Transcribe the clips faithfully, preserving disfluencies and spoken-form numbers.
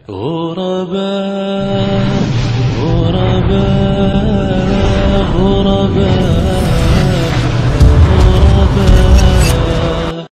غرباء غرباء غرباء غرباء.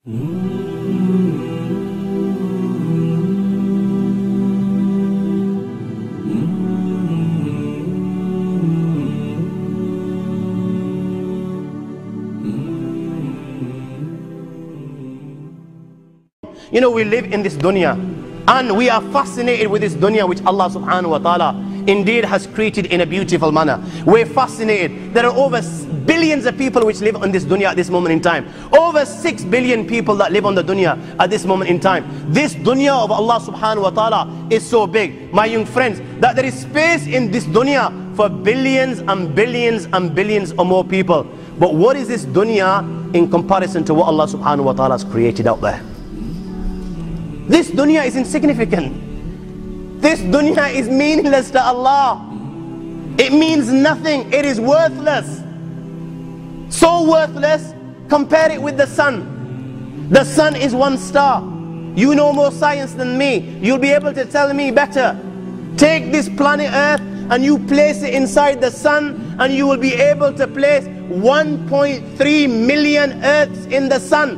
You know, we live in this dunya and we are fascinated with this dunya which Allah subhanahu wa ta'ala indeed has created in a beautiful manner. We're fascinated. There are over billions of people which live on this dunya at this moment in time. Over six billion people that live on the dunya at this moment in time. This dunya of Allah subhanahu wa ta'ala is so big, my young friends, that there is space in this dunya for billions and billions and billions or more people. But what is this dunya in comparison to what Allah subhanahu wa ta'ala has created out there? This dunya is insignificant. This dunya is meaningless to Allah. It means nothing. It is worthless. So worthless, compare it with the sun. The sun is one star. You know more science than me. You'll be able to tell me better. Take this planet Earth and you place it inside the sun, and you will be able to place one point three million Earths in the sun.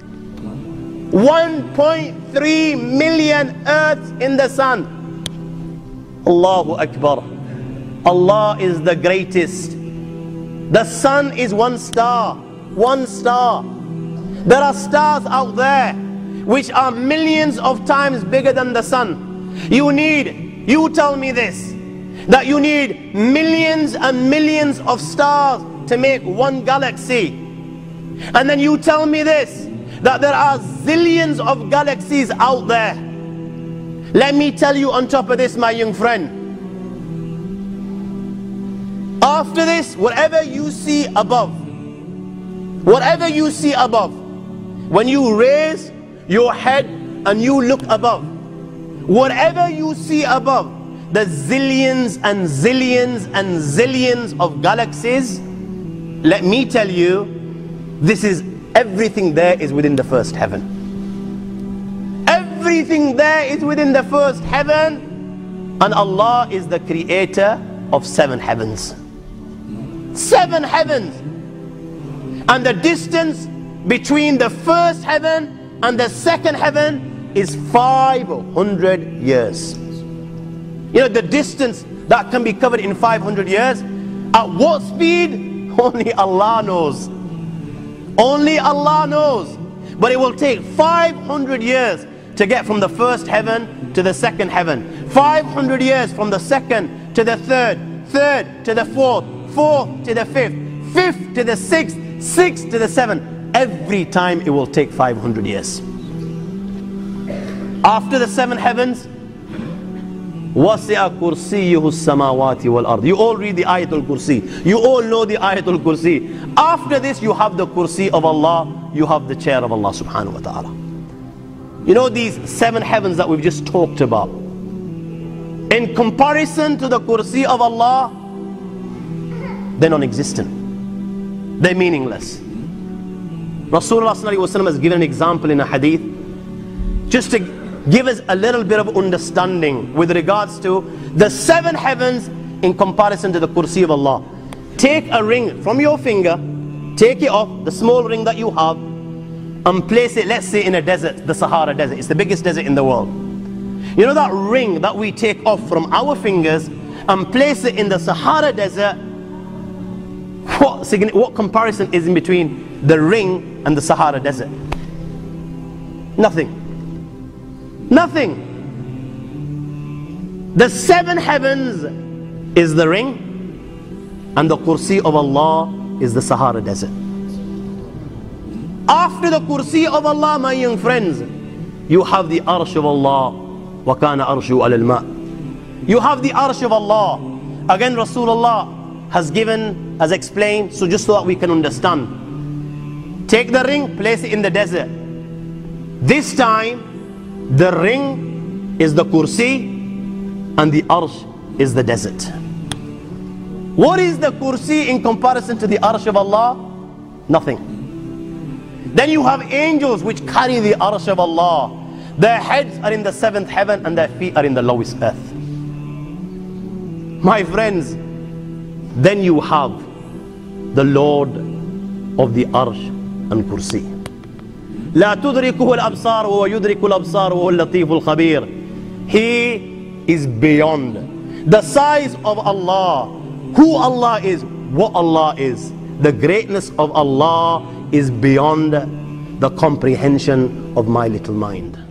one point three million Earths in the sun. Allahu Akbar. Allah is the greatest. The sun is one star. One star. There are stars out there which are millions of times bigger than the sun. You need, you tell me this, that you need millions and millions of stars to make one galaxy. And then you tell me this, that there are zillions of galaxies out there. Let me tell you on top of this, my young friend, after this, whatever you see above, whatever you see above, when you raise your head and you look above, whatever you see above, the zillions and zillions and zillions of galaxies, let me tell you, this is everything there is within the first heaven. Everything there is within the first heaven, and Allah is the creator of seven heavens. Seven heavens. And the distance between the first heaven and the second heaven is five hundred years. You know, the distance that can be covered in five hundred years, at what speed? Only Allah knows. Only Allah knows. But it will take five hundred years to get from the first heaven to the second heaven. five hundred years from the second to the third, third to the fourth, fourth to the fifth, fifth to the sixth, sixth to the seventh. Every time it will take five hundred years. After the seven heavens, وَسِعَ كُرْسِيُّهُ السَّمَاوَاتِ وَالْأَرْضِ. You all read the Ayatul Kursi. You all know the Ayatul Kursi. After this, you have the Kursi of Allah. You have the chair of Allah subhanahu wa ta'ala. You know these seven heavens that we've just talked about, in comparison to the Kursi of Allah, they're non-existent. They're meaningless. Rasulullah sallallahu alaihi wasallam has given an example in a hadith, just to give us a little bit of understanding with regards to the seven heavens in comparison to the Kursi of Allah. Take a ring from your finger, take it off, the small ring that you have, and place it, let's say, in a desert, the Sahara Desert. It's the biggest desert in the world. You know that ring that we take off from our fingers and place it in the Sahara Desert? What, what comparison is in between the ring and the Sahara Desert? Nothing. Nothing. The seven heavens is the ring, and the Kursi of Allah is the Sahara Desert. After the Kursi of Allah, my young friends, you have the Arsh of Allah. وَكَانَ أَرْشُهُ عَلَى الْمَاءِ. You have the Arsh of Allah. Again, Rasulullah has given, has explained, so just so that we can understand. Take the ring, place it in the desert. This time, the ring is the Kursi and the Arsh is the desert. What is the Kursi in comparison to the Arsh of Allah? Nothing. Then you have angels which carry the Arsh of Allah. Their heads are in the seventh heaven and their feet are in the lowest earth. My friends, then you have the Lord of the Arsh and Kursi. لا تدركه الأبصار وهو يدرك الأبصار وهو اللطيف الخبير. He is beyond. The size of Allah, who Allah is, what Allah is, the greatness of Allah is beyond the comprehension of my little mind.